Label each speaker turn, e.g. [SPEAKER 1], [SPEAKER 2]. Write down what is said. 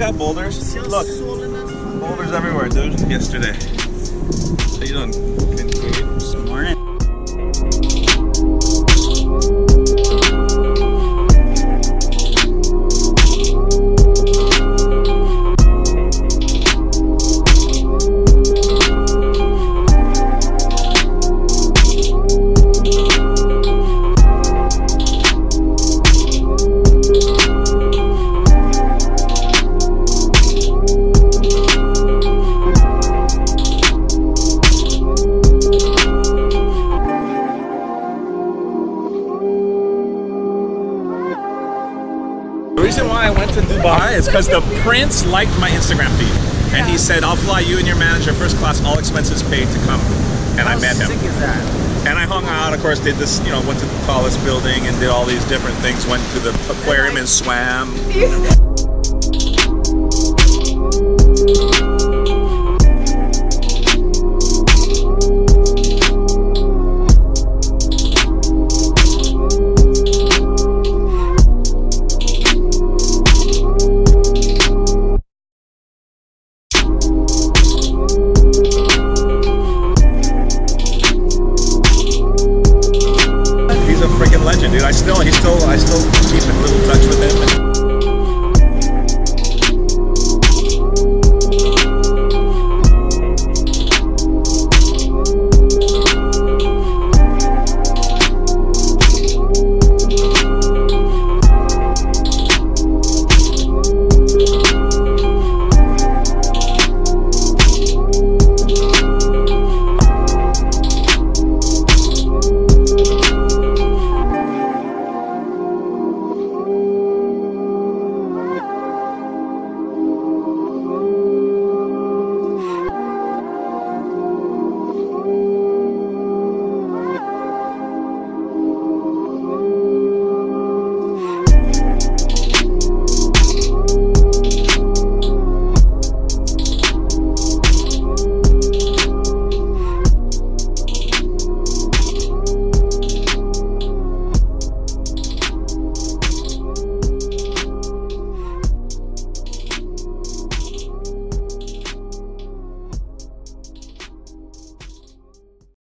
[SPEAKER 1] check out boulders. Look, boulders everywhere, dude. Yesterday. How you doing, Kincade?
[SPEAKER 2] Good morning.
[SPEAKER 1] The reason why I went to Dubai is because the prince liked my Instagram feed. And he said, I'll fly you and your manager first class, all expenses paid to come. And I met him.
[SPEAKER 2] How sick is that?
[SPEAKER 1] And I hung out, of course, did this, you know, went to the tallest building and did all these different things, went to the aquarium and swam.